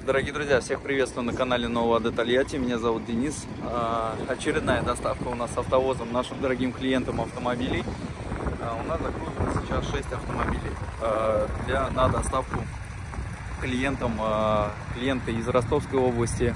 Дорогие друзья, всех приветствую на канале Нового Лада Тольятти. Меня зовут Денис. Очередная доставка у нас автовозом нашим дорогим клиентам автомобилей. У нас загружено сейчас 6 автомобилей на доставку клиентам. Клиенты из Ростовской области,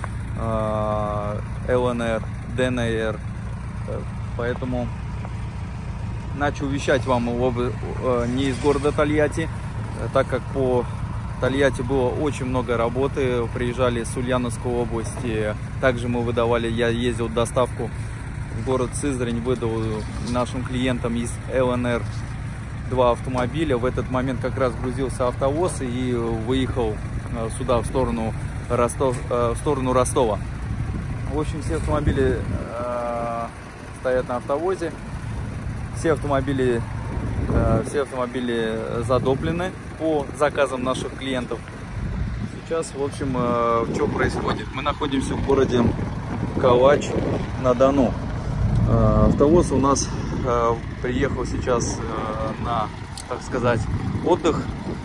ЛНР, ДНР. Поэтому начал вещать вам не из города Тольятти, так как по Тольятти было очень много работы, приезжали с Ульяновской области, также я ездил в доставку в город Сызрань, выдал нашим клиентам из ЛНР 2 автомобиля. В этот момент как раз грузился автовоз и выехал сюда, в сторону Ростова. В общем, все автомобили стоят на автовозе, все автомобили задоплены по заказам наших клиентов. Сейчас, в общем, что происходит? Мы находимся в городе Калач-на-Дону. Автовоз у нас приехал сейчас на, так сказать, отдых.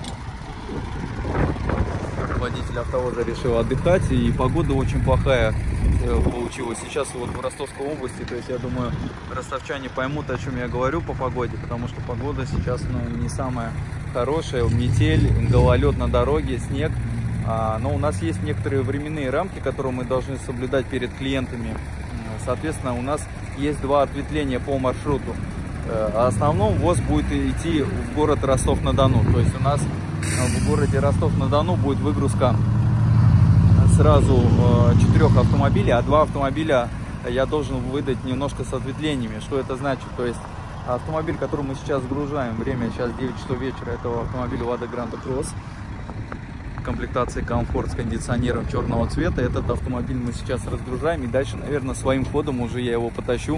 Водитель автовоза решил отдыхать, и погода очень плохая получилась сейчас вот в Ростовской области. То есть я думаю, ростовчане поймут, о чем я говорю по погоде, потому что погода сейчас не самая хорошая, метель, гололед на дороге, снег. Но у нас есть некоторые временные рамки, которые мы должны соблюдать перед клиентами. Соответственно, у нас есть 2 ответвления по маршруту. А основном ВОЗ будет идти в город Ростов-на-Дону. То есть у нас в городе Ростов-на-Дону будет выгрузка сразу 4 автомобилей, а 2 автомобиля я должен выдать немножко с ответвлениями. Что это значит? То есть автомобиль, который мы сейчас сгружаем, время сейчас 9 часов вечера, это автомобиль Lada Granta Cross комплектации комфорт с кондиционером черного цвета. Этот автомобиль мы сейчас разгружаем, и дальше, наверное, своим ходом уже я его потащу.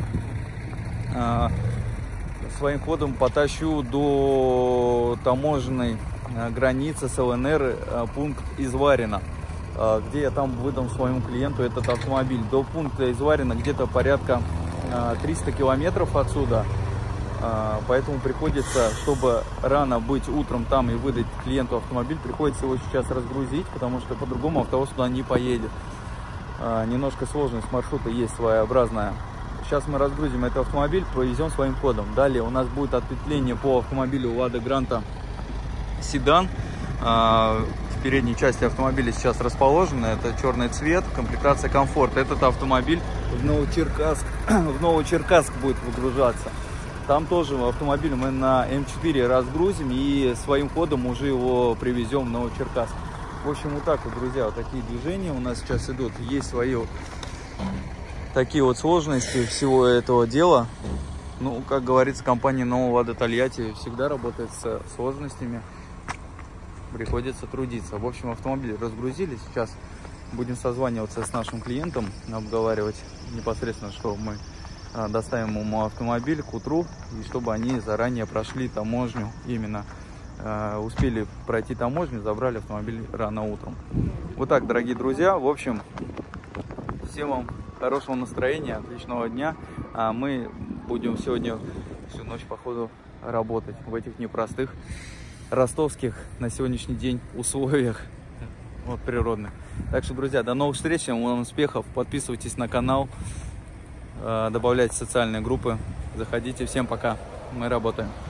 Своим ходом потащу до таможенной границы с ЛНР, пункт Изварина, где я там выдам своему клиенту этот автомобиль. До пункта Изварина где-то порядка 300 километров отсюда. Поэтому приходится, чтобы рано быть утром там и выдать клиенту автомобиль, приходится его сейчас разгрузить, потому что по-другому автовоз туда не поедет. Немножко сложность маршрута есть своеобразная. Сейчас мы разгрузим этот автомобиль, повезем своим ходом. Далее у нас будет ответвление по автомобилю Lada Granta седан. В передней части автомобиля сейчас расположено, это черный цвет, комплектация комфорт. Этот автомобиль в Новочеркасск будет выгружаться. Там тоже автомобиль мы на М4 разгрузим и своим ходом уже его привезем в Новочеркасск. В общем, вот так вот, друзья, вот такие движения у нас сейчас идут. Есть свои такие вот сложности всего этого дела. Ну, как говорится, компания Нового Лада Тольятти всегда работает с сложностями. Приходится трудиться. В общем, автомобиль разгрузили. Сейчас будем созваниваться с нашим клиентом, обговаривать непосредственно, что мы доставим ему автомобиль к утру, и чтобы они заранее прошли таможню, именно успели пройти таможню, забрали автомобиль рано утром. Вот так, дорогие друзья. В общем, всем вам хорошего настроения, отличного дня. Мы будем сегодня всю ночь, походу, работать в этих непростых ростовских на сегодняшний день условиях вот, природных. Так что, друзья, до новых встреч, вам успехов, подписывайтесь на канал, добавляйте социальные группы, заходите. Всем пока, мы работаем.